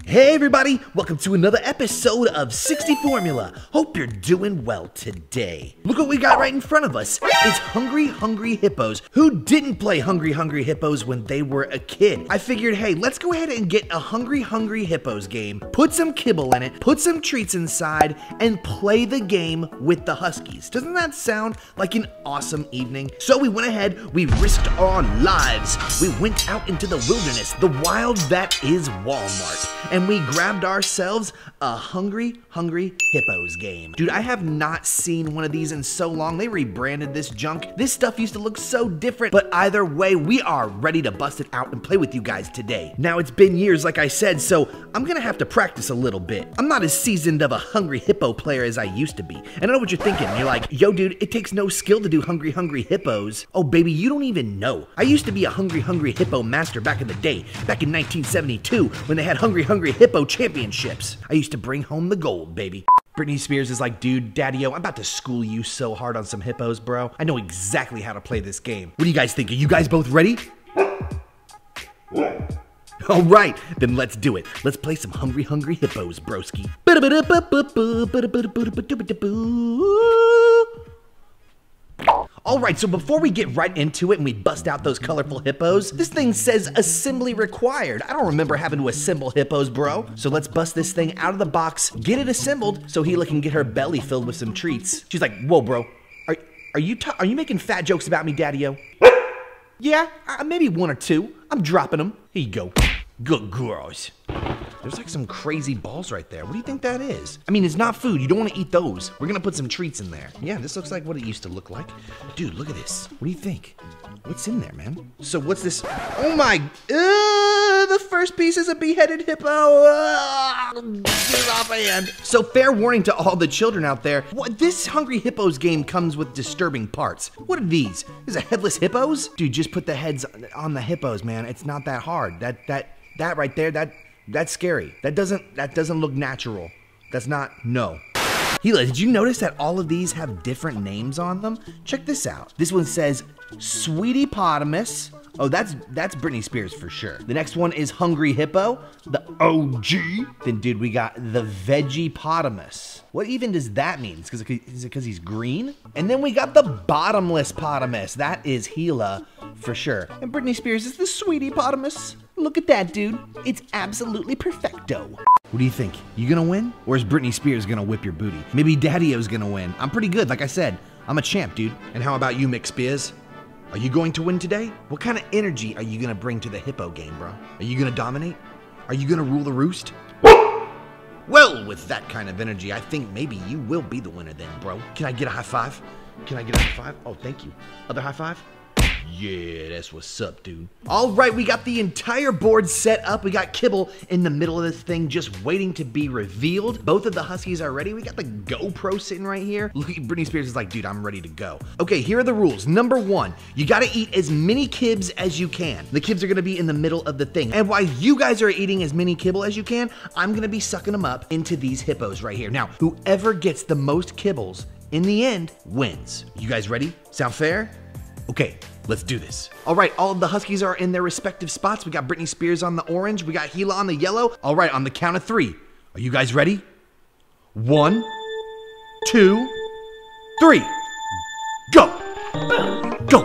Hey everybody, welcome to another episode of 60 Formula. Hope you're doing well today. Look what we got right in front of us. It's Hungry Hungry Hippos. Who didn't play Hungry Hungry Hippos when they were a kid? I figured, hey, let's go ahead and get a Hungry Hungry Hippos game, put some kibble in it, put some treats inside, and play the game with the Huskies. Doesn't that sound like an awesome evening? So we went ahead, we risked our lives. We went out into the wilderness, the wild that is Walmart. And we grabbed ourselves a Hungry Hungry Hippos game. Dude, I have not seen one of these in so long. They rebranded this junk. This stuff used to look so different, but either way, we are ready to bust it out and play with you guys today. Now, it's been years, like I said, so I'm gonna have to practice a little bit. I'm not as seasoned of a Hungry Hippo player as I used to be. And I know what you're thinking. You're like, yo, dude, it takes no skill to do Hungry Hungry Hippos. Oh, baby, you don't even know. I used to be a Hungry Hungry Hippo master back in the day, back in 1972, when they had Hungry Hungry Hippo championships. I used to bring home the gold, baby. Britney Spears is like, dude, daddy-o, I'm about to school you so hard on some hippos, bro. I know exactly how to play this game. What do you guys think? Are you guys both ready? All right, then let's do it. Let's play some Hungry Hungry Hippos, broski. All right, so before we get right into it and we bust out those colorful hippos, this thing says assembly required. I don't remember having to assemble hippos, bro. So let's bust this thing out of the box, get it assembled so Gila can get her belly filled with some treats. She's like, whoa, bro, are you making fat jokes about me, daddy-o? Yeah, maybe one or two. I'm dropping them. Here you go. Good girls. There's like some crazy balls right there. What do you think that is? I mean, it's not food. You don't want to eat those. We're going to put some treats in there. Yeah, this looks like what it used to look like. Dude, look at this. What do you think? What's in there, man? So what's this? Oh my, the first piece is a beheaded hippo. Get it off my hand. So fair warning to all the children out there. This Hungry Hippos game comes with disturbing parts. What are these? Is it headless hippos? Dude, just put the heads on the hippos, man. It's not that hard. That right there, that's scary. That doesn't look natural. That's not, no. Gila, did you notice that all of these have different names on them? Check this out. This one says Sweetie Potamus. Oh, that's Britney Spears for sure. The next one is Hungry Hippo, the OG. Then, dude, we got the Veggie Potamus. What even does that mean? Is it because he's green? And then we got the Bottomless Potamus. That is Gila for sure. And Britney Spears is the Sweetie Potamus. Look at that, dude. It's absolutely perfecto. What do you think? You gonna win? Or is Britney Spears gonna whip your booty? Maybe Daddy-o's gonna win. I'm pretty good, like I said. I'm a champ, dude. And how about you, Mick Spears? Are you going to win today? What kind of energy are you gonna bring to the hippo game, bro? Are you gonna dominate? Are you gonna rule the roost? Well, with that kind of energy, I think maybe you will be the winner then, bro. Can I get a high five? Can I get a high five? Oh, thank you. Other high five? Yeah, that's what's up, dude. All right, we got the entire board set up. We got kibble in the middle of this thing just waiting to be revealed. Both of the Huskies are ready. We got the GoPro sitting right here. Look, Britney Spears is like, dude, I'm ready to go. Okay, here are the rules. Number one, you gotta eat as many kibs as you can. The kibs are gonna be in the middle of the thing. And while you guys are eating as many kibble as you can, I'm gonna be sucking them up into these hippos right here. Now, whoever gets the most kibbles in the end wins. You guys ready? Sound fair? Okay. Let's do this. All right, all of the Huskies are in their respective spots. We got Britney Spears on the orange. We got Gila on the yellow. All right, on the count of three. Are you guys ready? 1, 2, 3. Go. Go.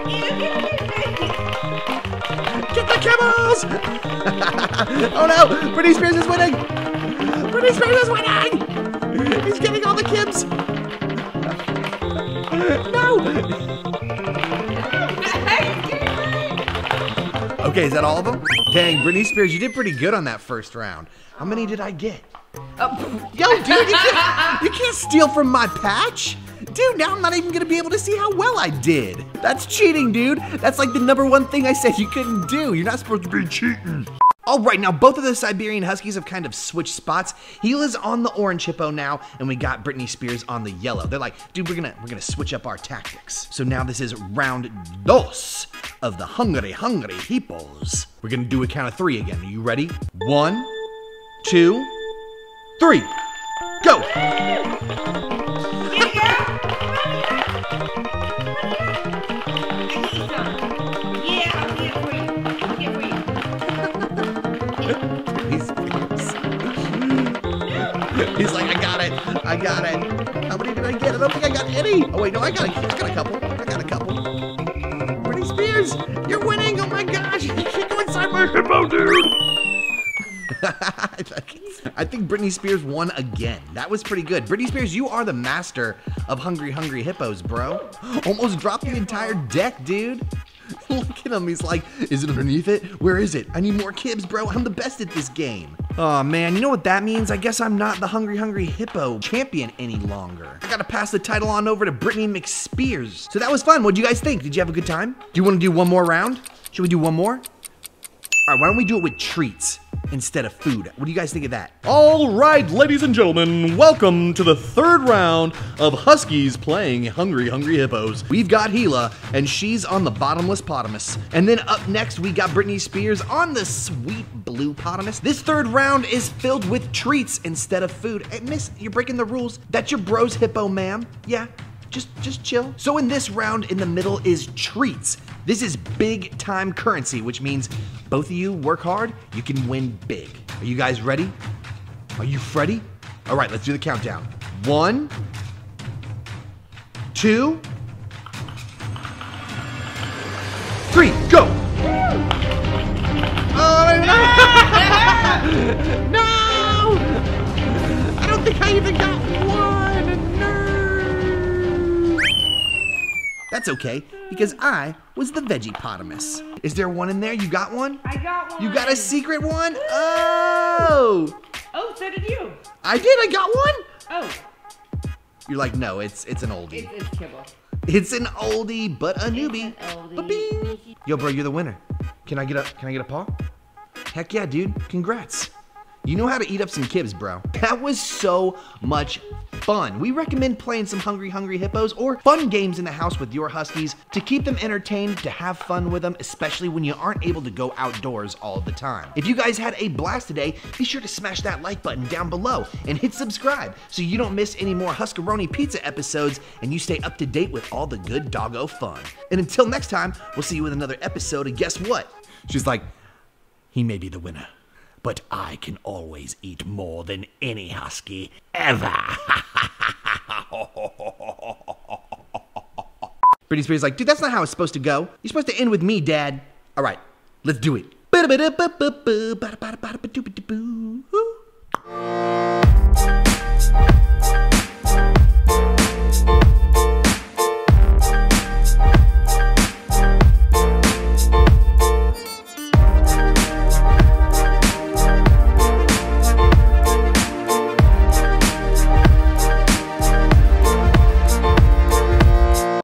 Get the kibbles. Oh no, Britney Spears is winning. Britney Spears is winning. He's getting all the kibs. No. Okay, is that all of them? Dang, Britney Spears, you did pretty good on that first round. How many did I get? Yo, dude, you can't steal from my patch. Dude, now I'm not even gonna be able to see how well I did. That's cheating, dude. That's like the #1 thing I said you couldn't do. You're not supposed to be cheating. All right, now both of the Siberian Huskies have kind of switched spots. Gila's on the orange hippo now, and we got Britney Spears on the yellow. They're like, dude, we're gonna switch up our tactics. So now this is round dos of the Hungry Hungry Hippos. We're gonna do a count of three again. Are you ready? 1, 2, 3. Go! I got it. How many did I get? I don't think I got any. Oh, wait, no, I got a couple. I got a couple. Britney Spears, you're winning. Oh, my gosh. You can't go inside my hippo, dude. I think Britney Spears won again. That was pretty good. Britney Spears, you are the master of Hungry Hungry Hippos, bro. Almost dropped the entire deck, dude. Look at him. He's like, is it underneath it? Where is it? I need more kibs, bro. I'm the best at this game. Oh, man. You know what that means? I guess I'm not the Hungry Hungry Hippo champion any longer. I gotta pass the title on over to Britney McSpears. So that was fun. What'd you guys think? Did you have a good time? Do you want to do one more round? Should we do one more? All right, why don't we do it with treats instead of food? What do you guys think of that? All right, ladies and gentlemen, welcome to the third round of Huskies playing Hungry Hungry Hippos. We've got Gila, and she's on the bottomless potamus. And then up next, we got Britney Spears on the sweet blue potamus. This third round is filled with treats instead of food. Hey, miss, you're breaking the rules. That's your bro's hippo, ma'am. Yeah, just chill. So in this round, in the middle is treats. This is big time currency, which means both of you work hard, you can win big. Are you guys ready? Are you Freddy? All right, let's do the countdown. 1, 2, 3, go! Oh, no! I don't think I even got one. No! That's okay, because I was the veggie-potamus. Is there one in there? You got one? I got one. You got a secret one? Oh! Oh, so did you. I did, I got one? Oh. You're like, no, it's an oldie. It's kibble. It's an oldie, but a newbie. It's an oldie. Ba-bing. Yo, bro, you're the winner. Can I get a paw? Heck yeah, dude. Congrats. You know how to eat up some kibs, bro. That was so much fun. We recommend playing some Hungry Hungry Hippos or fun games in the house with your Huskies to keep them entertained, to have fun with them, especially when you aren't able to go outdoors all the time. If you guys had a blast today, be sure to smash that like button down below and hit subscribe so you don't miss any more Huskaroni Pizza episodes and you stay up to date with all the good doggo fun. And until next time, we'll see you with another episode, and guess what? She's like, he may be the winner, but I can always eat more than any husky ever. Britney Spears is like, dude, that's not how it's supposed to go. You're supposed to end with me, Dad. All right, let's do it.